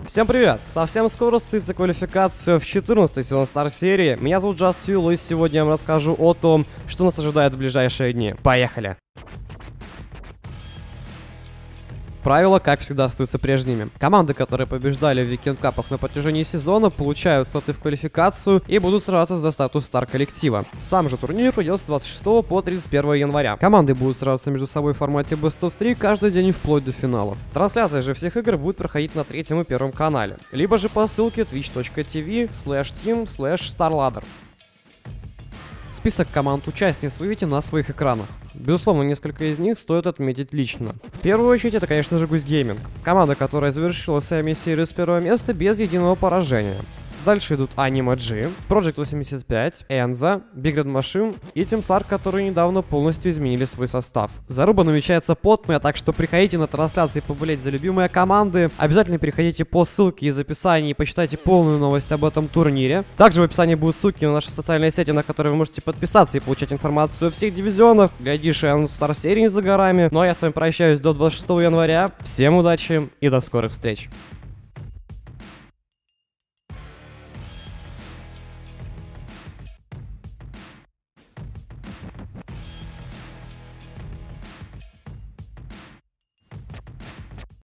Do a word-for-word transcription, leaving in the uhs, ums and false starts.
Всем привет! Совсем скоро состоится квалификация в четырнадцатый сезон Star серии. Меня зовут Just Fuel, и сегодня я вам расскажу о том, что нас ожидает в ближайшие дни. Поехали! Правила, как всегда, остаются прежними. Команды, которые побеждали в Weekend-капах на протяжении сезона, получают слоты в квалификацию и будут сражаться за статус Стар коллектива. Сам же турнир пройдет с двадцать шестого по тридцать первое января. Команды будут сражаться между собой в формате Best of три каждый день вплоть до финалов. Трансляция же всех игр будет проходить на третьем и первом канале, либо же по ссылке twitch точка tv слэш team слэш starladder. Список команд участниц вы видите на своих экранах. Безусловно, несколько из них стоит отметить лично. В первую очередь, это, конечно же, Гусь Гейминг. Команда, которая завершила сами серию с первого места без единого поражения. Дальше идут Anima G, Project восемьдесят пять, Enza, Big Red Machine и Team Slark, которые недавно полностью изменили свой состав. Заруба намечается потная, так что приходите на трансляции поболеть за любимые команды. Обязательно переходите по ссылке из описания и почитайте полную новость об этом турнире. Также в описании будут ссылки на наши социальные сети, на которые вы можете подписаться и получать информацию о всех дивизионах. Глядишь, и Star серии не за горами. Ну а я с вами прощаюсь до двадцать шестого января. Всем удачи и до скорых встреч!